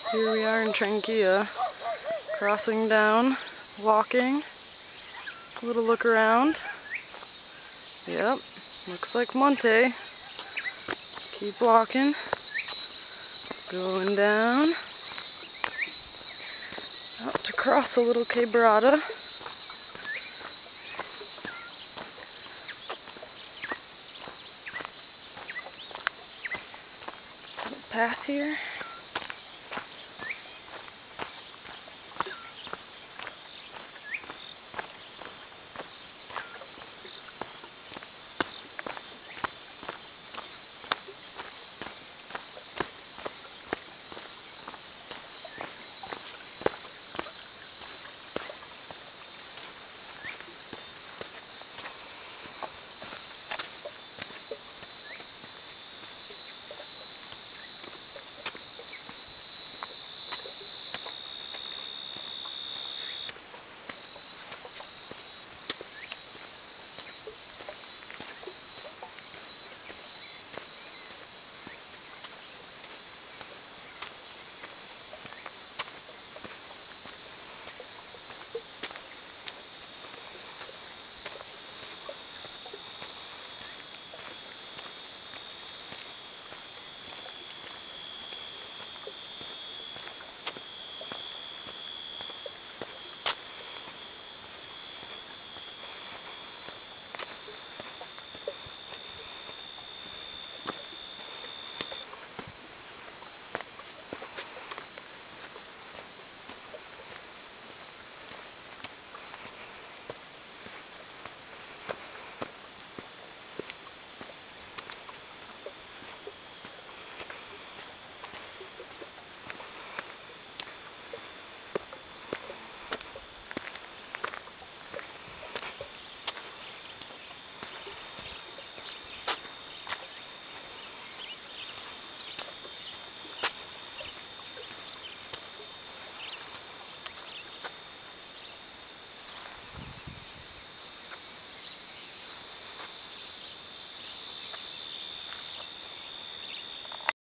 Here we are in Tranquilla, crossing down, walking, a little look around. Yep, looks like Monte. Keep walking, going down, out to cross a little quebrada. Path here.